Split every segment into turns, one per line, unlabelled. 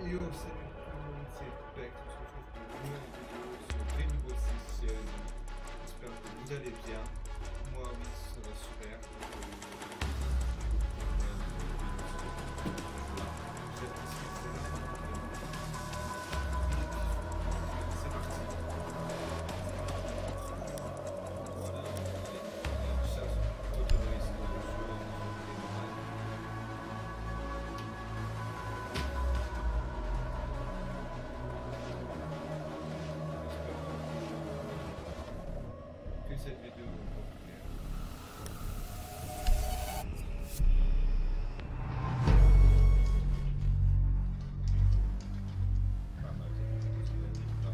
Yo, salut tout le monde, c'est Beck. On se retrouve pour une nouvelle vidéo sur Rainbow Six Siege. J'espère que vous allez bien. Moi, oui, ça va super. C'est parti. Voilà, on chasse autorise le jeu. Que cette vidéo vous plaire. Pas mal, ça.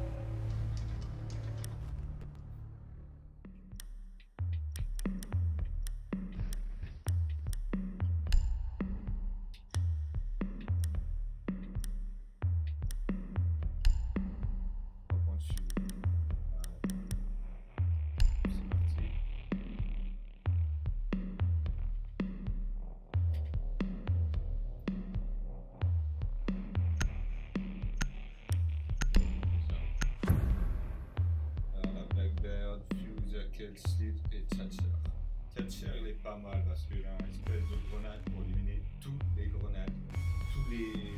On va prendre celui. C'est parti. Alors la Blackbird, Fuse, Kelsey et Thatcher. Thatcher il est pas mal parce qu'il a une espèce de grenade pour éliminer toutes les grenades, tous les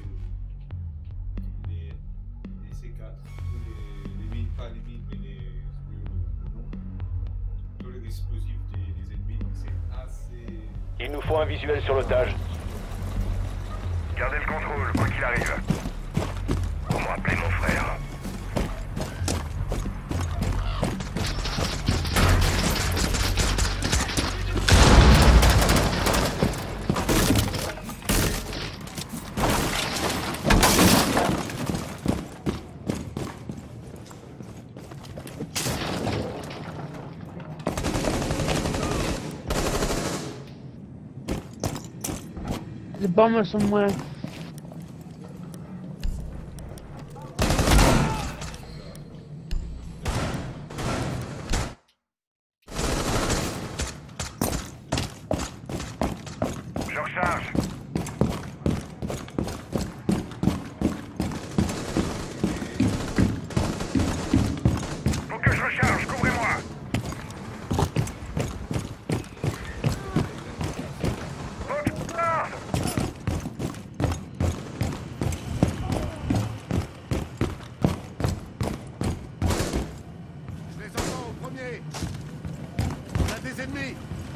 C4, tous les mines, pas les mines mais le nom, tous les explosifs des ennemis, donc c'est assez...
Il nous faut un visuel sur l'otage.
Gardez le contrôle, quoi qu'il arrive. Pour me rappeler mon frère.
Les bombes sont moins.
Je recharge. Faut que je recharge, couvrez-moi. Faut que je recharge.
Je les entends au premier. On a des ennemis.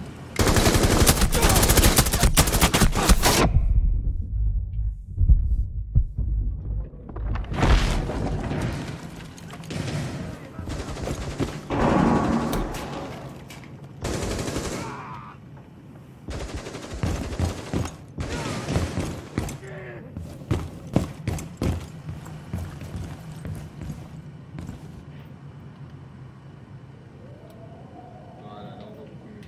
Voilà, là on voit beaucoup mieux.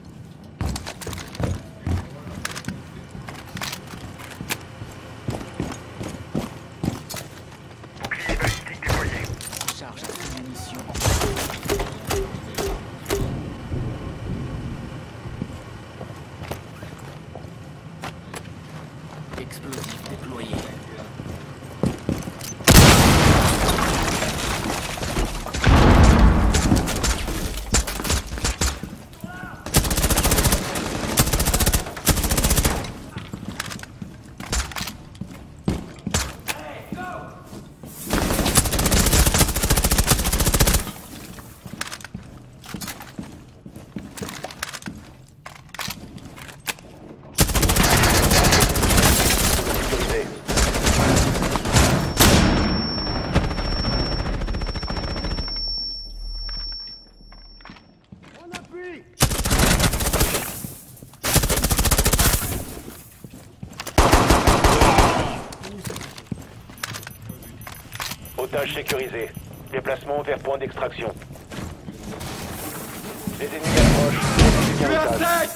Bouclier balistique déployé.
Charge de munitions. Explosif déployé.
Sécurisé.
On appuie.
Otage sécurisé. Déplacement vers point d'extraction. Les ennemis approchent. Bien l'otage.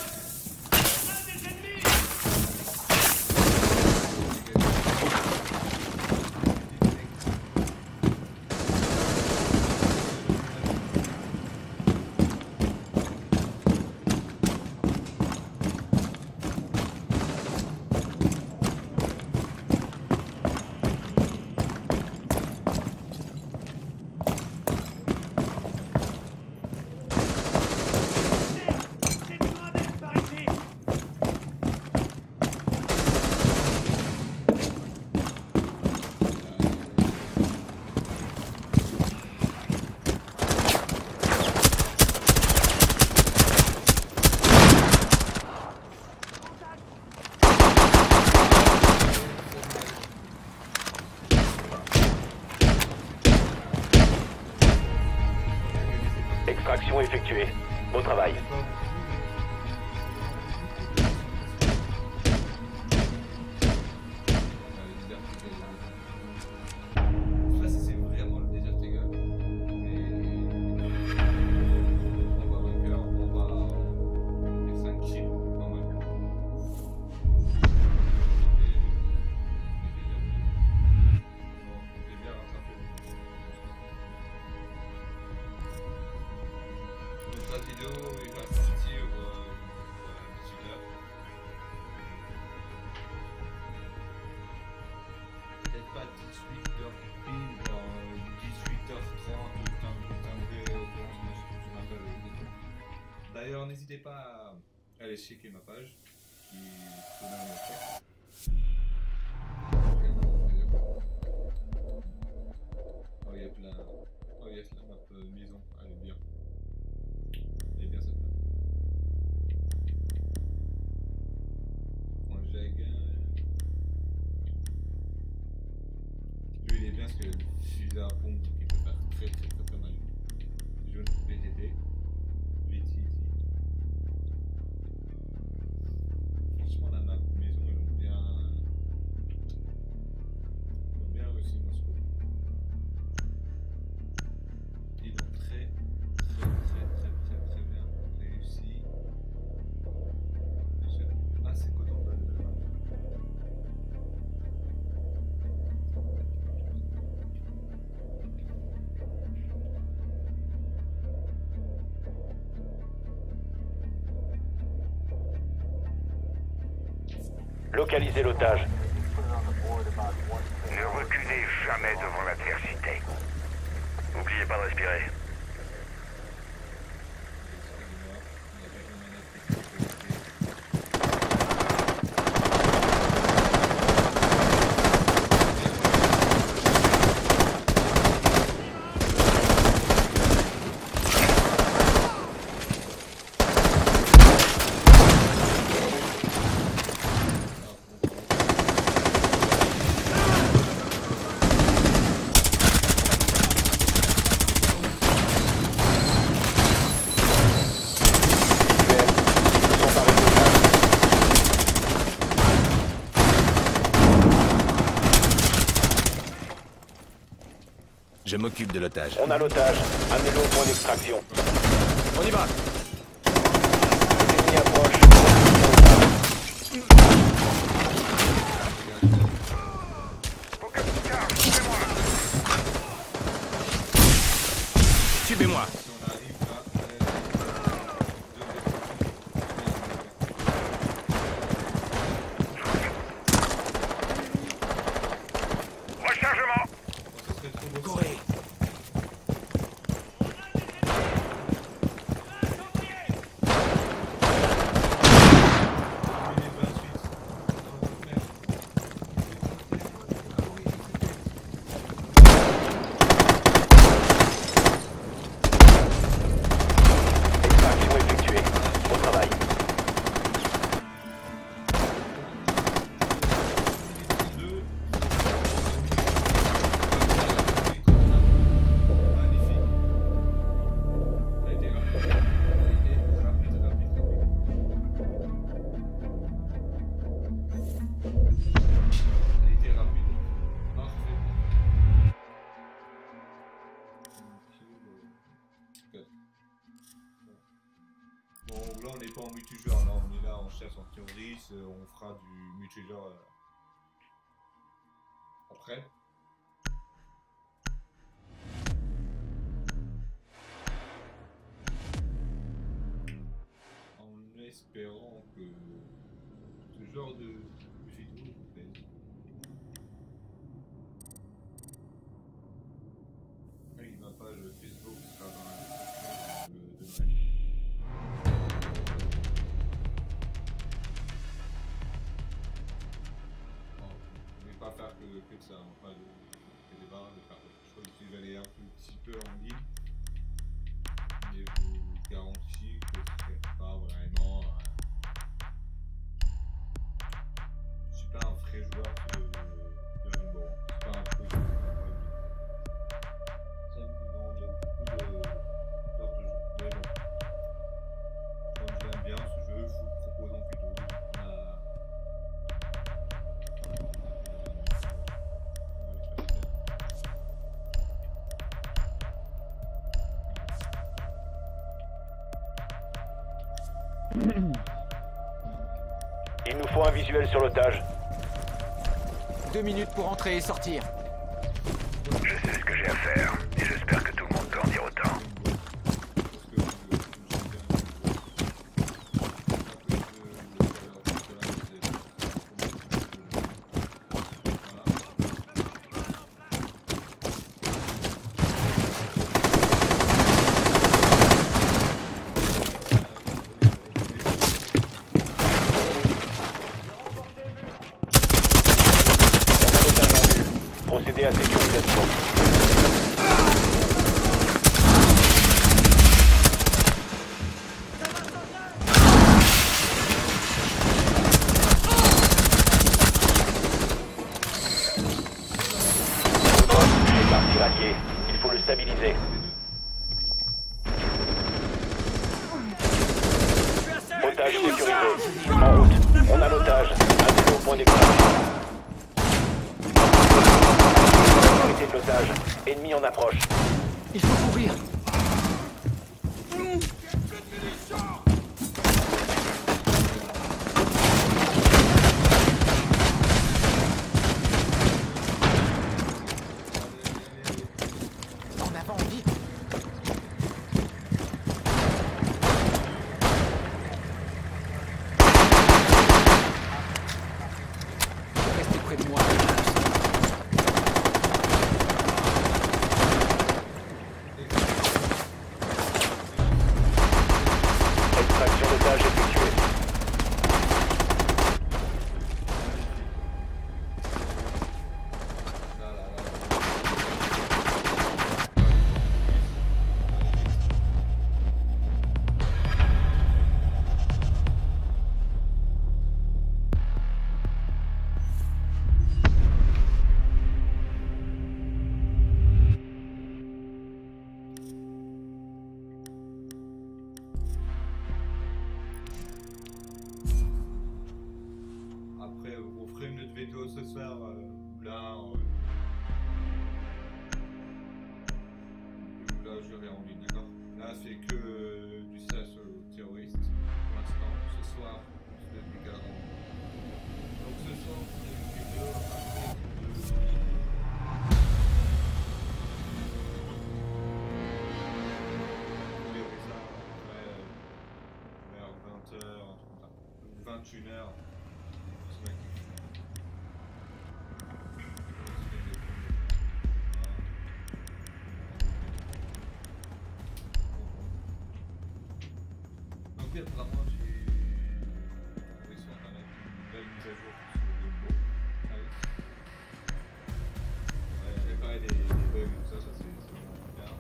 Extraction effectuée. Bon travail.
Je sais pas si c'est vraiment le Desert Eagle, mais on va vainqueur, on va faire 5 kills quand même. On est bien rattrapé. Donc la vidéo il va sortir à 18h. Peut-être pas 18h pile, dans 18h30 ou timbré au bronze, mais je m'appelle le décor. D'ailleurs, n'hésitez pas à aller checker ma page qui tourne en fait. Oh, il y a plein. Oh, il y a la map maison, elle est bien. Elle est bien cette map. On jag. Lui il est bien parce que le fusil à pompe donc il peut faire très mal. Jaune VTT. VTT. Franchement la map maison ils l'ont bien réussi moi je trouve. Ils l'ont très bien réussi. Je suis assez content de la map.
Localisez l'otage.
Ne reculez jamais devant l'adversité. N'oubliez pas de respirer.
Je m'occupe de l'otage.
On a l'otage. Amenez-le au point d'extraction.
On y va!
L'ennemi approche.
Aucun car, suivez-moi.
Suivez-moi!
Si on arrive là,
Rechargement.
ça serait trop beau.
Courez!
Extraction effectuée. Bon travail.
Bon, là on n'est pas en multijoueur, là on est là, on cherche en théorie, on fera du multijoueur après. En espérant que ce genre de vidéo vous plaise. Oui, ma page Facebook sera dans la description de je vais pas faire que de ça, hein, pas de débat, de faire autre chose. Je vais aller un petit peu en ligne, mais je vous garantis que ce serait pas vraiment. Je suis pas un vrai joueur de Rainbow. Je suis pas un pro joueur. Ça me demande beaucoup d'heures de jeu. Mais bon.
Il nous faut un visuel sur l'otage.
2 minutes pour entrer et sortir.
Je sais ce que j'ai à faire, et j'espère que tout le monde peut en dire autant.
Procédez à sécurisation. Touché par tiraillé. Il faut le stabiliser. Otage sécurisé. En route. On a l'otage. Indiquez au point d'extraction. Sécurité de l'otage. Ennemi en approche.
Il faut courir. En avant, vite. Restez près de moi.
Extraction d'otage effectuée.
Après, on ferait une autre vidéo ce soir. Là, je verrai en ligne, d'accord? Là, c'est que du chasse aux terroristes pour l'instant. Ce soir, je vais les garder. Donc, ce soir, on fait une vidéo après vous verrez ça après vers 20h, 21h. Donc oui, apparemment j'ai trouvé sur internet une belle mise à jour sur le Go. Réparer des bugs et tout ça, c'est vraiment bien.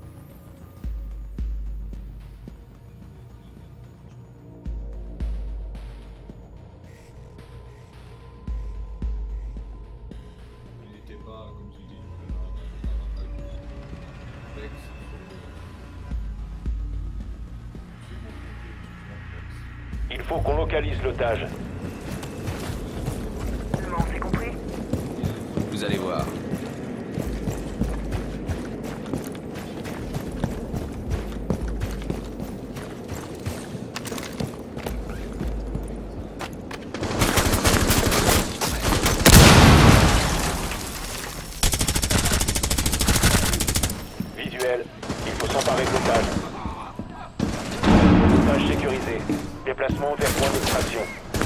N'hésitez pas, comme je dis,
Il faut qu'on localise l'otage.
Bon, c'est compris?
Vous allez voir.
Visuel. Il faut s'emparer de l'otage. Otage sécurisé. Déplacement vers point d'extraction.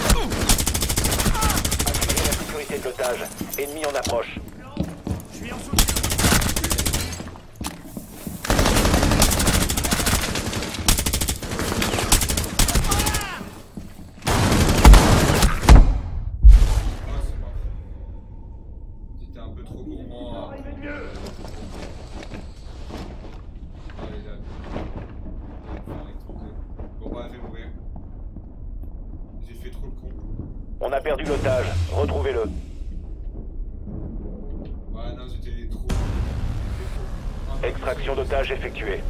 Assurez la sécurité de l'otage. Ennemi en approche.
Je suis en soutien.
Ah, c'est mort. C'était un peu trop gourmand. Allez, là. Bon, bah, je vais mourir. J'ai fait trop le con.
On a perdu l'otage. Retrouvez-le.
Ouais, non, j'étais trop.
Extraction d'otage effectuée.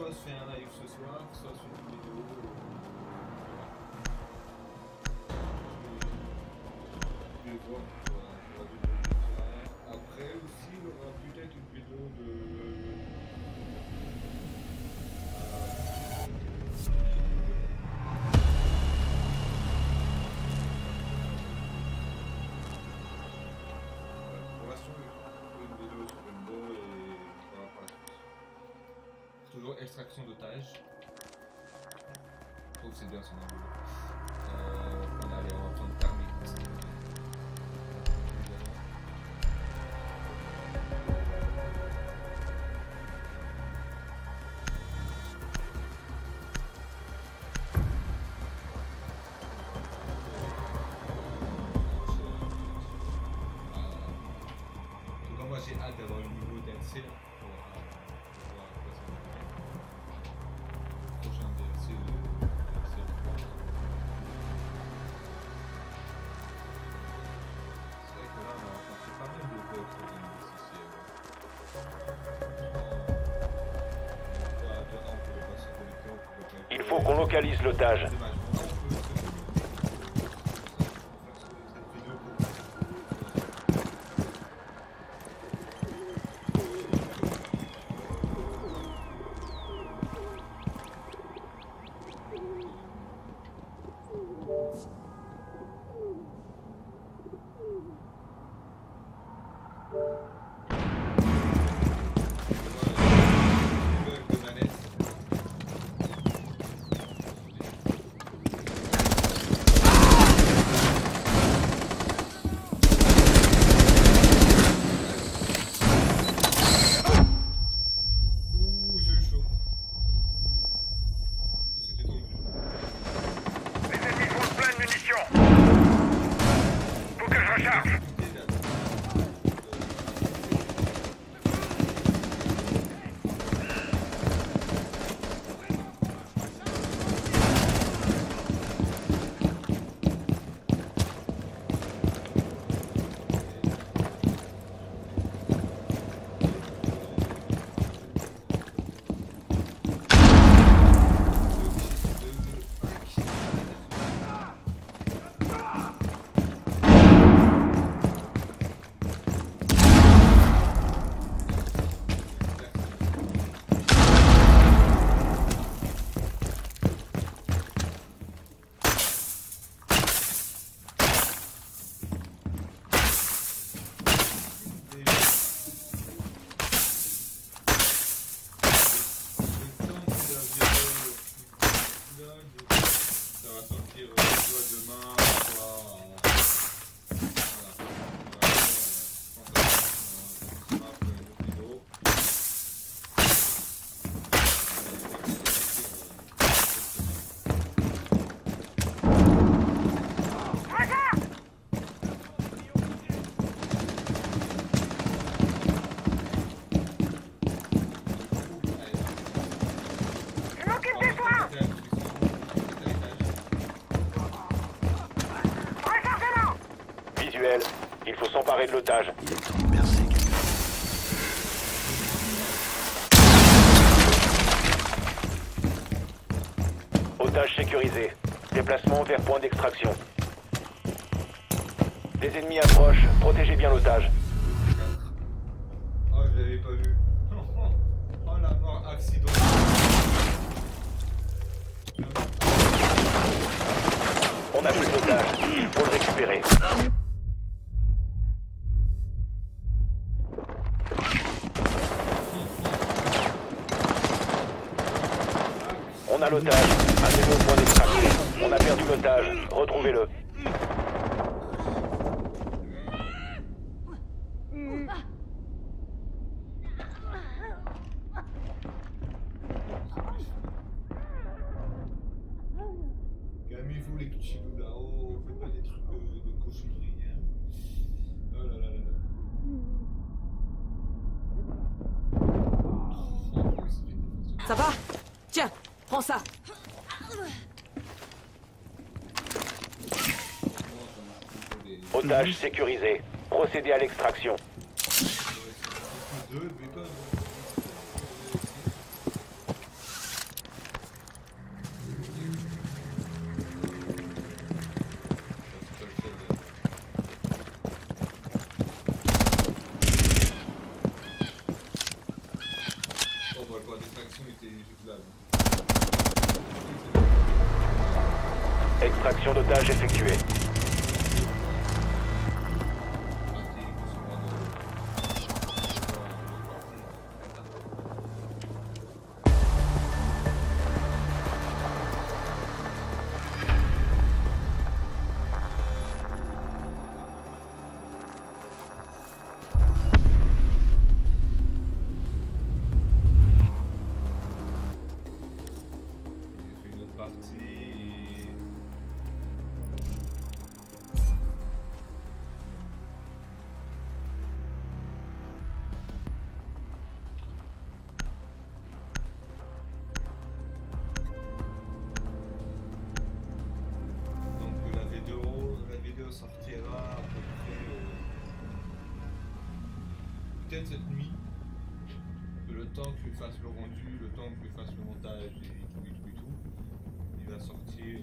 soit je fais un live ce soir, soit je fais une vidéo. Je vais voir. Après aussi, il y aura peut-être une vidéo de. Pour l'instant, une vidéo sur Rainbow et on va par la suite. Toujours extraction d'otages. Je trouve que c'est bien son angle. On a les rencontres thermiques. Moi j'ai hâte d'avoir le nouveau DLC là pour voir à quoi ça va faire. Prochain DLC de DLC 3. C'est vrai que là on a rencontré pas mal de bugs sur le
Il faut qu'on localise l'otage. Il faut s'emparer de l'otage. Otage sécurisé. Déplacement vers point d'extraction. Des ennemis approchent. Protégez bien l'otage.
Oh, je l'avais pas vu. Oh la mort, accident.
On a plus d'otage. Il faut le récupérer. On a l'otage. Amenez-le au point d'extraction. On a perdu l'otage. Retrouvez-le.
Calmez-vous les petits loups là-haut, faites pas des trucs de cochonnerie. Hein. Oh là là là là.
Ça va? Tiens, prends ça.
Otage sécurisé. Procédez à l'extraction. Extraction d'otages effectuée.
Sortira à peu près peut-être cette nuit. Le temps que je fasse le rendu, le temps que je fasse le montage et tout, il va sortir.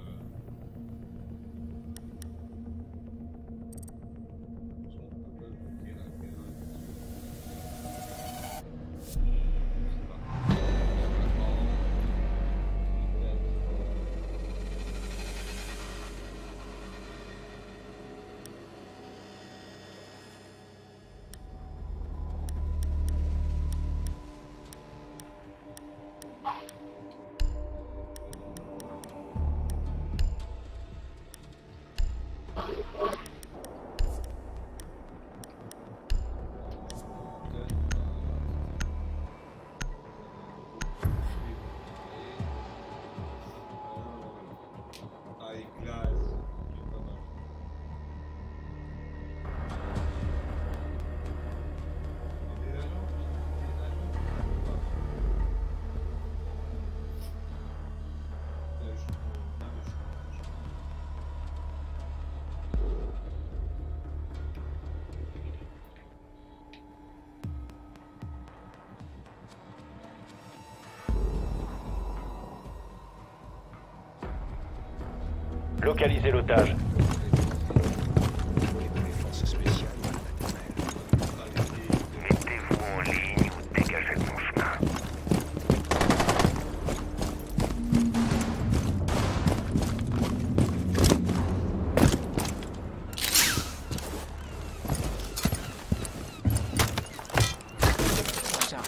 Localisez l'otage.
Mettez-vous en ligne ou dégagez de mon chemin.
Recharge.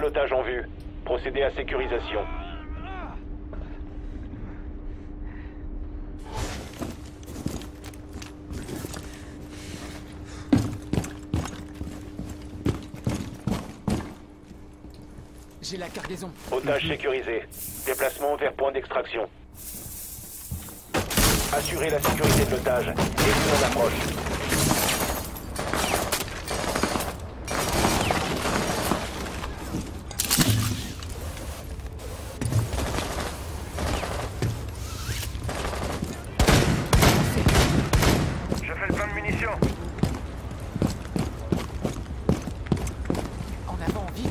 Nouvel otage en vue. Procédez à sécurisation.
J'ai la cargaison.
Otage sécurisé. Déplacement vers point d'extraction. Assurez la sécurité de l'otage et vous en approche.
Je fais le plein de munitions.
En avant, vite.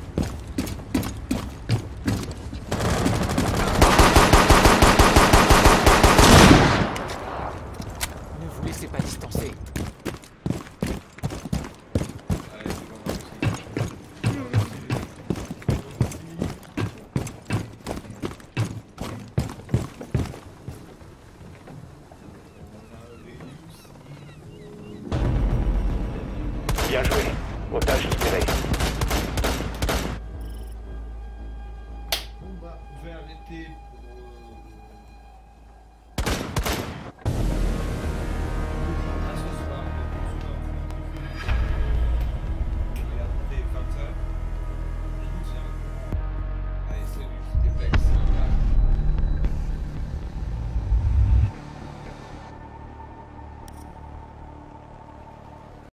Ne vous laissez pas distancer.
Allez, c'est bon, on va aussi.
Bien joué. Otage libéré.
Bon bah, je vais arrêter